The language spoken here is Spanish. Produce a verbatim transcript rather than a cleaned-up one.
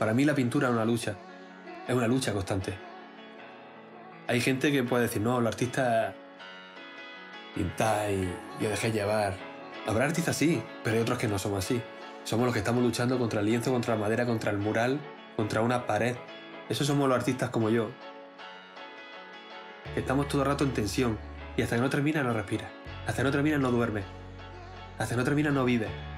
Para mí la pintura es una lucha, es una lucha constante. Hay gente que puede decir, no, los artistas pintáis y os dejéis llevar. Habrá artistas sí, pero hay otros que no somos así. Somos los que estamos luchando contra el lienzo, contra la madera, contra el mural, contra una pared. Esos somos los artistas como yo. Que estamos todo el rato en tensión y hasta que no termina no respiras. Hasta que no termina no duermes. Hasta que no termina no vives.